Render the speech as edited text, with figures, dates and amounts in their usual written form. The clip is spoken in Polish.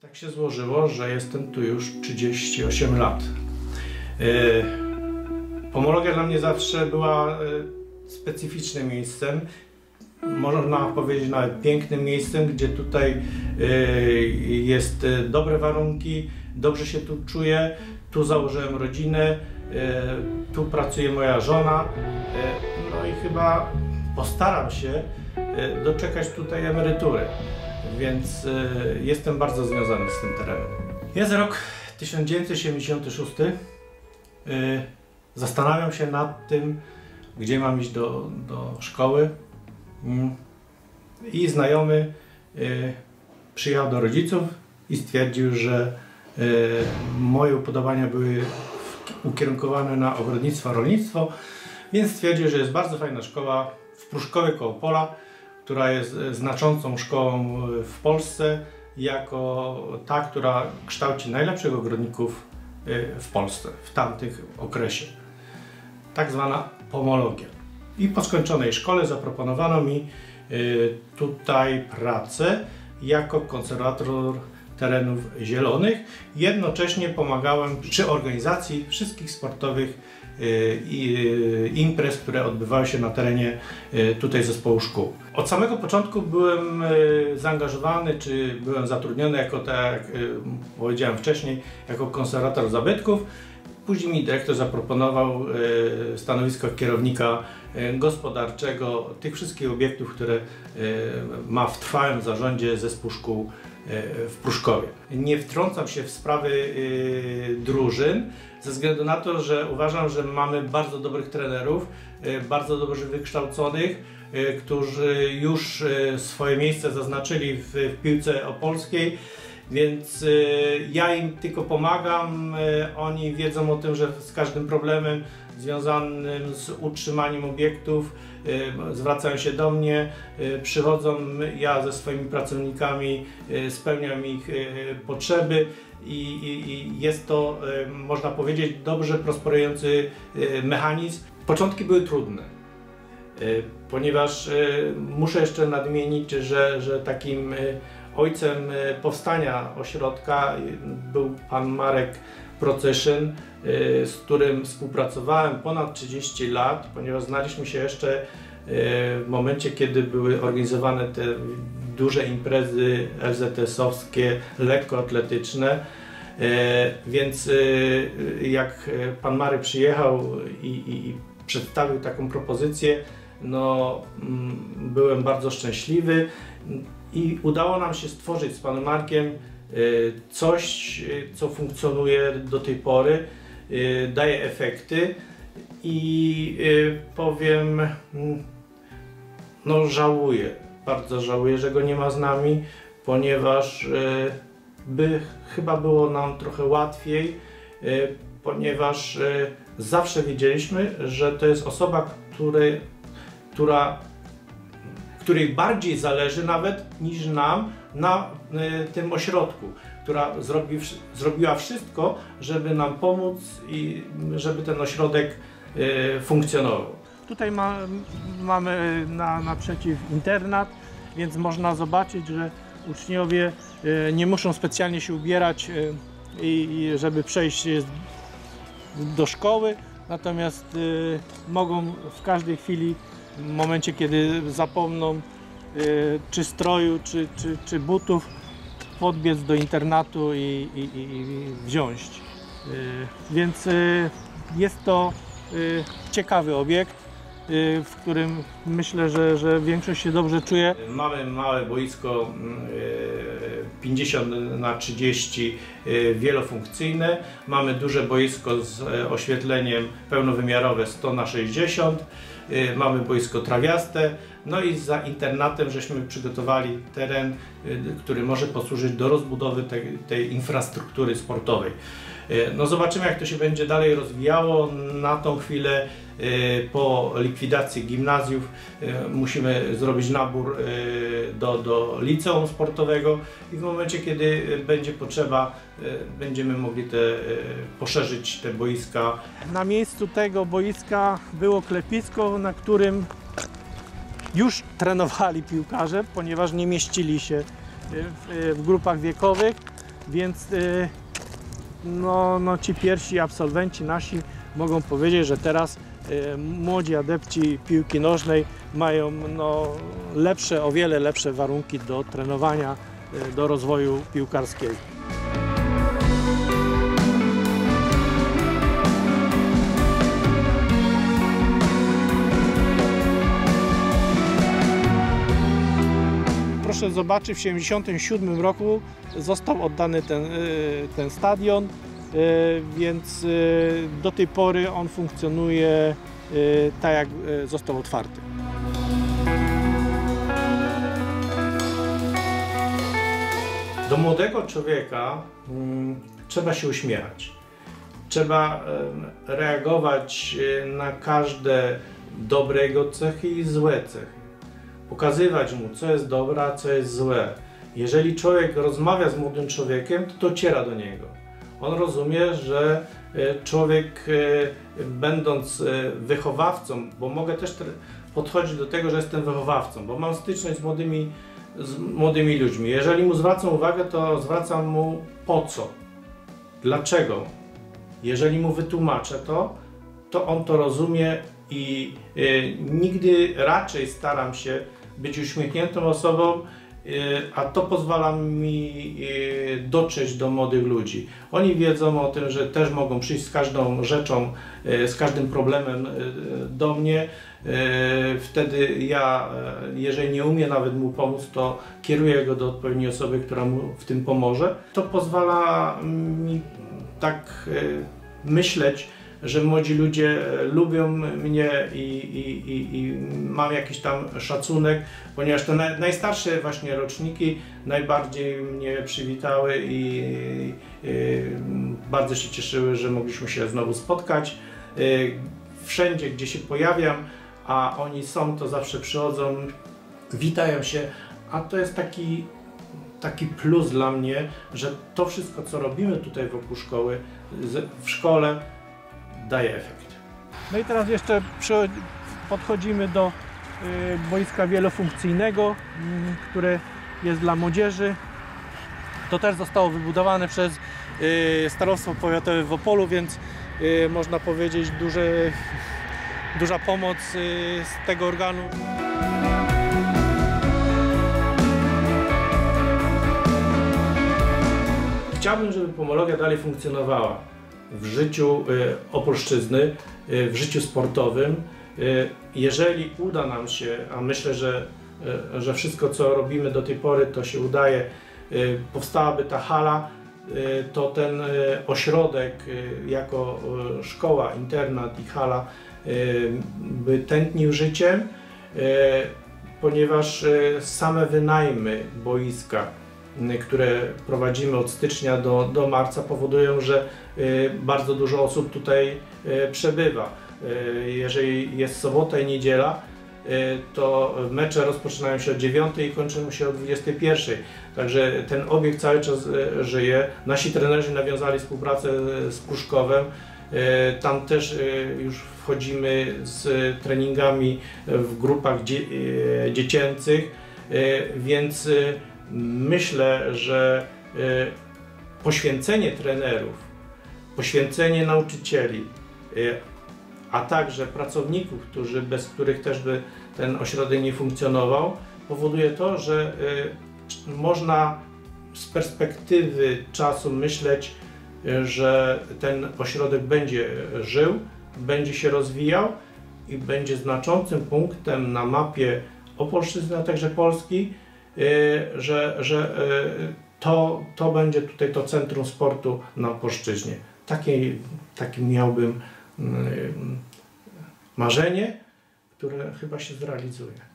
Tak się złożyło, że jestem tu już 38 lat. Pomologia dla mnie zawsze była specyficznym miejscem. Można powiedzieć nawet pięknym miejscem, gdzie tutaj jest dobre warunki, dobrze się tu czuję. Tu założyłem rodzinę, tu pracuje moja żona. No i chyba postaram się doczekać tutaj emerytury. Więc jestem bardzo związany z tym terenem. Jest rok 1976. Zastanawiam się nad tym, gdzie mam iść do szkoły. I znajomy przyjechał do rodziców i stwierdził, że moje upodobania były ukierunkowane na ogrodnictwo, rolnictwo, więc stwierdził, że jest bardzo fajna szkoła w Pruszkowie koło Opola, która jest znaczącą szkołą w Polsce, jako ta, która kształci najlepszych ogrodników w Polsce w tamtych okresie. Tak zwana pomologia. I po skończonej szkole zaproponowano mi tutaj pracę jako konserwator terenów zielonych. Jednocześnie pomagałem przy organizacji wszystkich sportowych imprez, które odbywały się na terenie tutaj zespołu szkół. Od samego początku byłem zaangażowany, czy byłem zatrudniony jako, tak jak powiedziałem wcześniej, jako konserwator zabytków. Później mi dyrektor zaproponował stanowisko kierownika gospodarczego tych wszystkich obiektów, które ma w trwałym zarządzie zespół szkół w Pruszkowie. Nie wtrącam się w sprawy drużyn, ze względu na to, że uważam, że mamy bardzo dobrych trenerów, bardzo dobrze wykształconych, którzy już swoje miejsce zaznaczyli w piłce opolskiej, więc ja im tylko pomagam. Oni wiedzą o tym, że z każdym problemem związanym z utrzymaniem obiektów zwracają się do mnie, przychodzą, ja ze swoimi pracownikami spełniam ich potrzeby i jest to, można powiedzieć, dobrze prosperujący mechanizm. Początki były trudne, ponieważ muszę jeszcze nadmienić, że takim ojcem powstania ośrodka był pan Marek Procyszyn, z którym współpracowałem ponad 30 lat, ponieważ znaliśmy się jeszcze w momencie, kiedy były organizowane te duże imprezy LZS-owskie, lekkoatletyczne. Więc jak pan Marek przyjechał i przedstawił taką propozycję, no, byłem bardzo szczęśliwy i udało nam się stworzyć z panem Markiem coś, co funkcjonuje do tej pory, daje efekty i powiem, no żałuję, bardzo żałuję, że go nie ma z nami, ponieważ chyba było nam trochę łatwiej, ponieważ zawsze wiedzieliśmy, że to jest osoba, której bardziej zależy nawet niż nam na tym ośrodku, która zrobiła wszystko, żeby nam pomóc i żeby ten ośrodek funkcjonował. Tutaj mamy naprzeciw internat, więc można zobaczyć, że uczniowie nie muszą specjalnie się ubierać, żeby przejść do szkoły, natomiast mogą w każdej chwili, w momencie kiedy zapomną czy stroju, czy butów, podbiec do internatu i wziąć. Więc jest to ciekawy obiekt, w którym myślę, że większość się dobrze czuje. Mamy małe boisko 50×30 wielofunkcyjne. Mamy duże boisko z oświetleniem pełnowymiarowe 1×60. Mamy boisko trawiaste. No i za internatem żeśmy przygotowali teren, który może posłużyć do rozbudowy tej infrastruktury sportowej. No zobaczymy, jak to się będzie dalej rozwijało. Na tą chwilę po likwidacji gimnazjów musimy zrobić nabór do liceum sportowego i w momencie, kiedy będzie potrzeba, będziemy mogli poszerzyć te boiska. Na miejscu tego boiska było klepisko, na którym już trenowali piłkarze, ponieważ nie mieścili się w grupach wiekowych. więc no ci pierwsi absolwenci nasi mogą powiedzieć, że teraz młodzi adepci piłki nożnej mają lepsze, o wiele lepsze warunki do trenowania, do rozwoju piłkarskiego. Proszę zobaczyć, w 1977 roku został oddany ten stadion, więc do tej pory on funkcjonuje tak, jak został otwarty. Do młodego człowieka trzeba się uśmiechać. Trzeba reagować na każde dobre jego cechy i złe cechy. Pokazywać mu, co jest dobre, a co jest złe. Jeżeli człowiek rozmawia z młodym człowiekiem, to dociera do niego. On rozumie, że człowiek, będąc wychowawcą, bo mogę też podchodzić do tego, że jestem wychowawcą, bo mam styczność z młodymi ludźmi. Jeżeli mu zwracam uwagę, to zwracam mu po co, dlaczego. Jeżeli mu wytłumaczę to on to rozumie i nigdy raczej staram się być uśmiechniętą osobą, a to pozwala mi dotrzeć do młodych ludzi. Oni wiedzą o tym, że też mogą przyjść z każdą rzeczą, z każdym problemem do mnie. Wtedy ja, jeżeli nie umiem nawet mu pomóc, to kieruję go do odpowiedniej osoby, która mu w tym pomoże. To pozwala mi tak myśleć, że młodzi ludzie lubią mnie i mam jakiś tam szacunek, ponieważ te najstarsze właśnie roczniki najbardziej mnie przywitały i bardzo się cieszyły, że mogliśmy się znowu spotkać. Wszędzie, gdzie się pojawiam, a oni są, to zawsze przychodzą, witają się, a to jest taki plus dla mnie, że to wszystko, co robimy tutaj wokół szkoły, w szkole, daje efekt. No i teraz jeszcze podchodzimy do boiska wielofunkcyjnego, które jest dla młodzieży. To też zostało wybudowane przez Starostwo Powiatowe w Opolu, więc można powiedzieć duża pomoc z tego organu. Chciałbym, żeby pomologia dalej funkcjonowała w życiu Opolszczyzny, w życiu sportowym. Jeżeli uda nam się, a myślę, że wszystko, co robimy do tej pory, to się udaje, powstałaby ta hala, to ten ośrodek jako szkoła, internat i hala by tętnił życiem, ponieważ same wynajmy boiska, które prowadzimy od stycznia do marca, powodują, że bardzo dużo osób tutaj przebywa. Jeżeli jest sobota i niedziela, to mecze rozpoczynają się o 9 i kończą się o 21. Także ten obiekt cały czas żyje. Nasi trenerzy nawiązali współpracę z Pruszkowem. Tam też już wchodzimy z treningami w grupach dziecięcych, więc myślę, że poświęcenie trenerów, poświęcenie nauczycieli, a także pracowników, bez których też by ten ośrodek nie funkcjonował, powoduje to, że można z perspektywy czasu myśleć, że ten ośrodek będzie żył, będzie się rozwijał i będzie znaczącym punktem na mapie Opolszczyzny, a także Polski, że to będzie tutaj to centrum sportu na Opolszczyźnie. Takie miałbym marzenie, które chyba się zrealizuje.